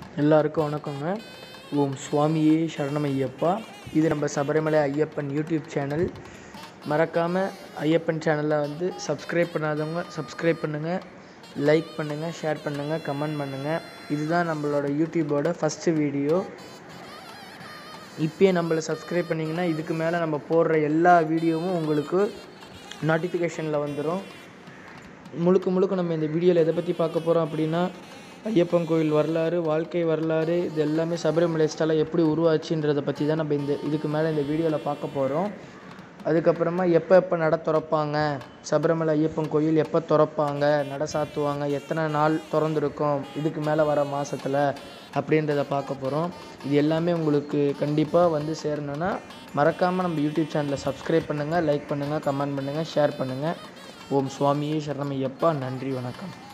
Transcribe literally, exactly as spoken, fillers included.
எல்லாருக்கும் வணக்கங்க. ஓம் சுவாமியே சரணம் ஐயப்பா. இது நம்ம சபரிமலை ஐயப்பன் யூடியூப் சேனல். மறக்காமல் ஐயப்பன் சேனலை வந்து சப்ஸ்கிரைப் பண்ணாதவங்க சப்ஸ்கிரைப் பண்ணுங்கள், லைக் பண்ணுங்கள், ஷேர் பண்ணுங்கள், கமெண்ட் பண்ணுங்கள். இதுதான் நம்மளோட யூடியூபோட ஃபஸ்ட்டு வீடியோ. இப்போயே நம்மளை சப்ஸ்கிரைப் பண்ணிங்கன்னா இதுக்கு மேலே நம்ம போடுற எல்லா வீடியோவும் உங்களுக்கு நோட்டிஃபிகேஷனில் வந்துடும். முழுக்க முழுக்க நம்ம இந்த வீடியோவில் எதை பற்றி பார்க்க போகிறோம் அப்படின்னா, ஐயப்பன் கோயில் வரலாறு, வாழ்க்கை வரலாறு, இது எல்லாமே சபரிமலை ஸ்தலம் எப்படி உருவாச்சுன்றதை பற்றி தான் நம்ம இந்த இதுக்கு மேலே இந்த வீடியோவில் பார்க்க போகிறோம். அதுக்கப்புறமா எப்போ எப்போ நட திறப்பாங்க, சபரிமலை ஐயப்பன் கோயில் எப்போ திறப்பாங்க, நட சாத்துவாங்க, எத்தனை நாள் திறந்துருக்கும் இதுக்கு மேலே வர மாதத்தில் அப்படின்றத பார்க்க போகிறோம். இது எல்லாமே உங்களுக்கு கண்டிப்பாக வந்து சேரணுன்னா மறக்காமல் நம்ம யூடியூப் சேனலை சப்ஸ்கிரைப் பண்ணுங்கள், லைக் பண்ணுங்கள், கமெண்ட் பண்ணுங்கள், ஷேர் பண்ணுங்கள். ஓம் சுவாமியே சரணம் ஐயப்பா. நன்றி, வணக்கம்.